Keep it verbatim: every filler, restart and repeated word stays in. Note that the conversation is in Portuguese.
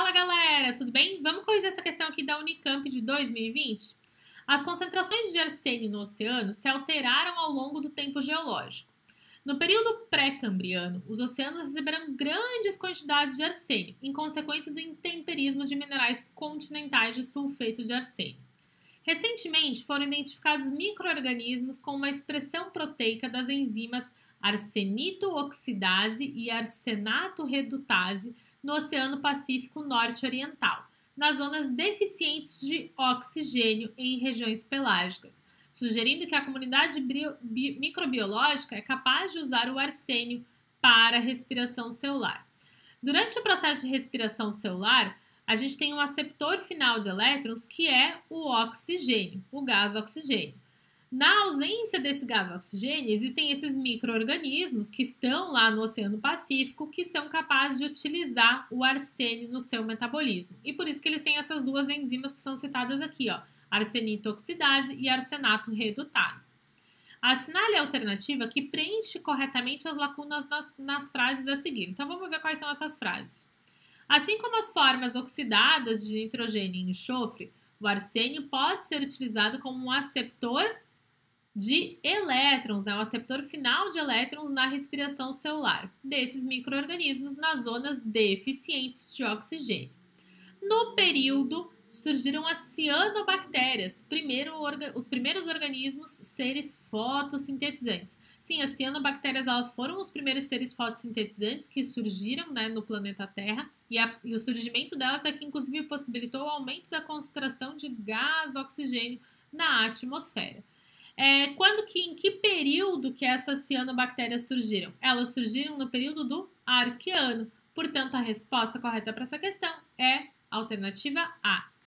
Fala galera, tudo bem? Vamos corrigir essa questão aqui da Unicamp de dois mil e vinte? As concentrações de arsênio no oceano se alteraram ao longo do tempo geológico. No período pré-cambriano, os oceanos receberam grandes quantidades de arsênio, em consequência do intemperismo de minerais continentais de sulfeto de arsênio. Recentemente, foram identificados micro-organismos com uma expressão proteica das enzimas arsenito-oxidase e arsenato-redutase no Oceano Pacífico Norte-Oriental, nas zonas deficientes de oxigênio em regiões pelágicas, sugerindo que a comunidade microbiológica é capaz de usar o arsênio para a respiração celular. Durante o processo de respiração celular, a gente tem um aceptor final de elétrons que é o oxigênio, o gás oxigênio. Na ausência desse gás oxigênio, existem esses micro-organismos que estão lá no Oceano Pacífico que são capazes de utilizar o arsênio no seu metabolismo. E por isso que eles têm essas duas enzimas que são citadas aqui, ó, arsenito-oxidase e arsenato-redutase. Assinale a alternativa que preenche corretamente as lacunas nas, nas frases a seguir. Então vamos ver quais são essas frases. Assim como as formas oxidadas de nitrogênio e enxofre, o arsênio pode ser utilizado como um aceptor de elétrons, né? O aceptor final de elétrons na respiração celular desses micro-organismos nas zonas deficientes de oxigênio. No período, surgiram as cianobactérias, primeiro os primeiros organismos seres fotossintetizantes. Sim, as cianobactérias elas foram os primeiros seres fotossintetizantes que surgiram, né, no planeta Terra, e, a, e o surgimento delas é que inclusive possibilitou o aumento da concentração de gás oxigênio na atmosfera. É, quando que, em que período que essas cianobactérias surgiram? Elas surgiram no período do Arqueano. Portanto, a resposta correta para essa questão é a alternativa A,